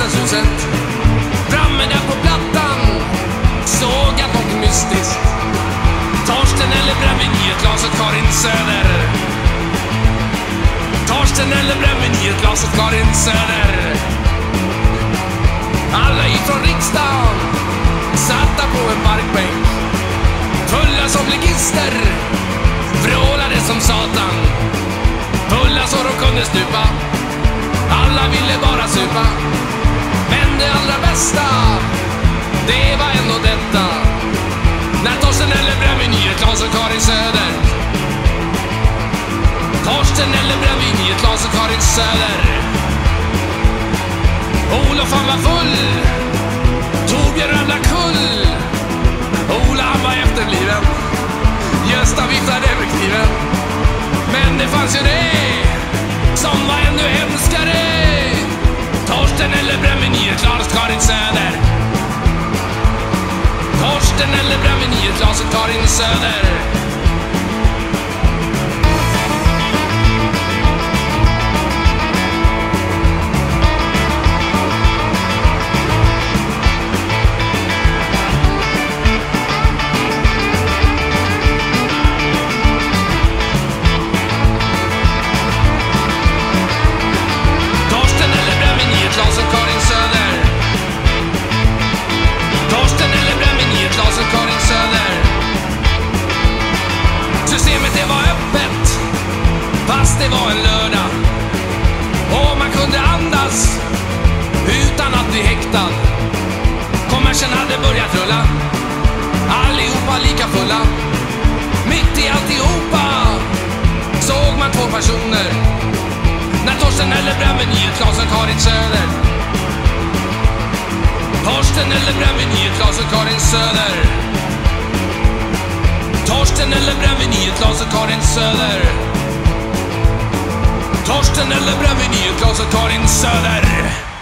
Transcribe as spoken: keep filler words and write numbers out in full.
riksdagshuset. Framme där på plattan såg jag något mystiskt. Torsten eller brännvin i ett glas åt Karin Söder. Torsten eller brännvin i ett glas åt Karin Söder. Alla ifrån riksdagen satta på en parkbänk, fulla som ligister, vrålade som satan, fulla så de kunde stupa. Alla ville bara supa, men det allra bästa, det var ändå detta: när Torsten eller brännvin i ett glas åt Karin Söder. Torsten eller brännvin i ett glas åt Karin Söder. Olof han var full, Torbjörn ramlade kull. Ola han var efterbliven, Gösta viftade med kniven. Men det fanns ju det som var ännu hemskare: Torsten eller brännvin i ett glas åt Karin Söder. Torsten eller brännvin i ett glas åt Karin Söder. Det var en lördag och man kunde andas utan att bli häktad. Kommersen hade börjat rulla, allihopa lika fulla. Mitt i alltihopa såg man två personer, när Torsten eller brännvin i ett glas åt Karin Söder. Torsten eller brännvin i ett glas åt Karin Söder. Torsten eller brännvin i ett glas åt Karin Söder. Torsten eller brännvin i ett glas åt Karin Söder.